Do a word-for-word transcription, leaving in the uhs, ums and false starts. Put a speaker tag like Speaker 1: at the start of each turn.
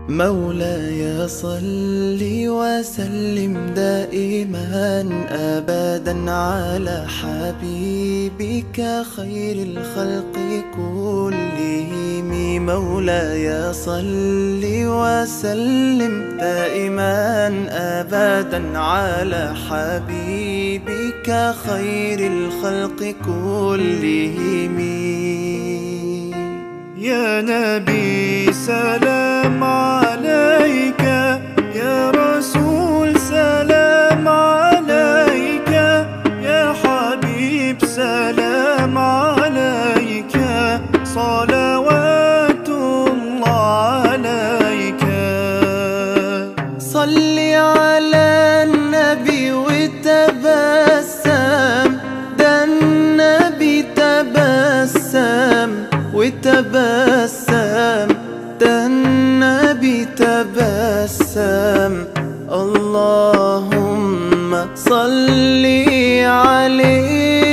Speaker 1: مولاي صل وسلم دائما أبدا على حبيبك خير الخلق كلهم. مولاي صل وسلم دائما أبدا على حبيبك خير الخلق كلهم.
Speaker 2: يا نبي سلام عليك، يا رسول سلام عليك، يا حبيب سلام عليك، صلوات الله عليك.
Speaker 1: صل على النبي وتبسم، ده النبي تبسم وتبسم، ده النبي تبسم. اللهم صل عليه